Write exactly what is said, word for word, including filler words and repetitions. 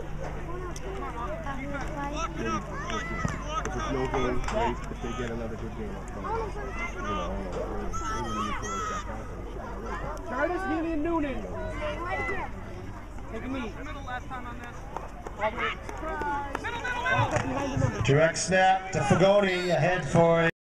If it's no game, great. If they get another good game, I'll come. You know, Curtis, Healy, and Noonan. Take a knee. Direct snap to Fagoni, ahead for